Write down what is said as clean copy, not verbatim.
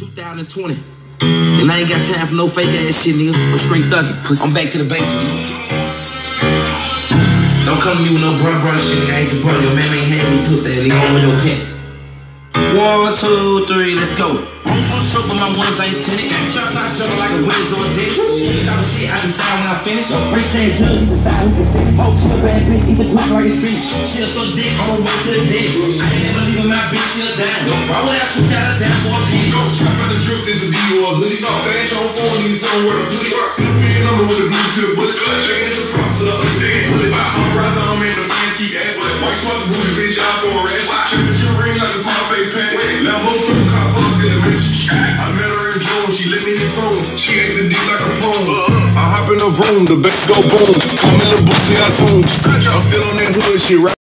2020. And I ain't got time for no fake ass shit, nigga. I'm straight thuggin'. I'm back to the basics, nigga. Don't come to me with no brother shit, nigga. I ain't your brother. Your man ain't had me pussy, nigga. I'm on your pet. 1, 2, 3, let's go. I'm on show, but my ones ain't tinted. Shots out show like a whiz or a dick. Stop shit, I decide when I finish. First say judge, decide who can sing. Oh, she a bad bitch, even talk like a spinach. She'll so dick, on the way to the dentist. I ain't never leaving my bitch, she'll die. Why would I switch out of that for a penny? Chop out the drip, this is a D or a hoodie. Dash on phone, need somewhere to put it. Still being on with a blue tip, but it's checking the props to the other day. Put it by I'm rising, I'm in the fancy ass. White swap the booty, bitch, out for a rash. Temperature ring like a small face pack. Level to the cop up in the bitch. I met her in June, she let me hit songs. She ate the D like a pole. I hop in the room, the bass go boom. I'm in the booth, I zoom. I'm still on that hood shit, right?